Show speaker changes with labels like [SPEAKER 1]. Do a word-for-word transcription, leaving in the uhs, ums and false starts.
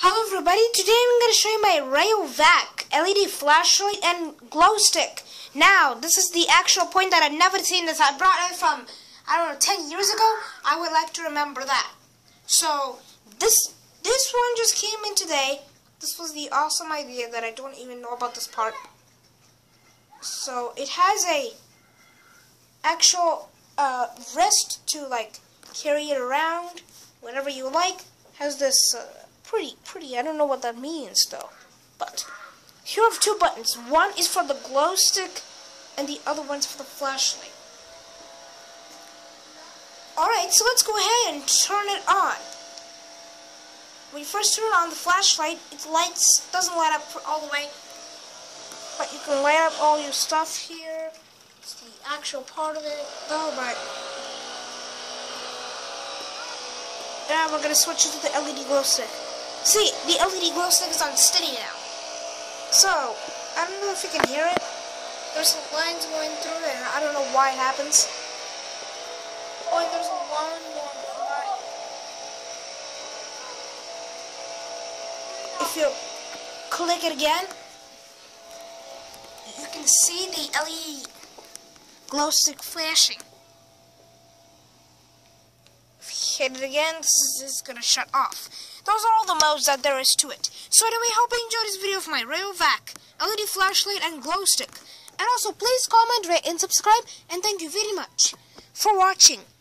[SPEAKER 1] Hello everybody, today I'm going to show you my Rayovac L E D flashlight and glow stick. Now, this is the actual point that I've never seen this. I brought it from, I don't know, ten years ago. I would like to remember that. So, this this one just came in today. This was the awesome idea that I don't even know about this part. So, it has a actual uh, wrist to like carry it around whenever you like. Has this uh, pretty, pretty, I don't know what that means though. But here I have two buttons. One is for the glow stick and the other one's for the flashlight. Alright, so let's go ahead and turn it on. When you first turn on the flashlight, it lights, doesn't light up all the way, but you can light up all your stuff here. It's the actual part of it though, but now we're going to switch it to the L E D glow stick. See, the L E D glow stick is on steady now. So, I don't know if you can hear it. There's some lines going through it, and I don't know why it happens. Oh, and there's one more line. If you click it again, you can see the L E D glow stick flashing. Hit it again, this is, this is gonna shut off. Those are all the modes that there is to it. So anyway, hope you enjoyed this video of my Rayovac L E D flashlight and glow stick. And also, please comment, rate, and subscribe. And thank you very much for watching.